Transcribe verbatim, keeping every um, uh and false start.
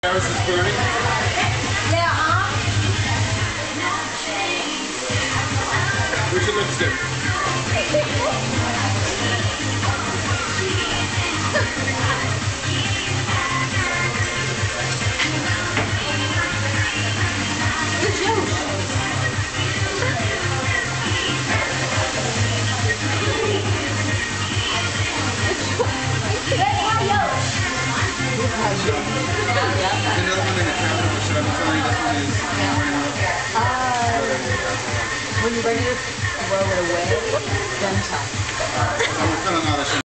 Paris is burning. Yeah, huh? Where's your lipstick? Where's yours? Another one in the cabinet, or should I be telling you this one is Uh, when you're ready to throw it away, then tell me. I'm filling all the shit.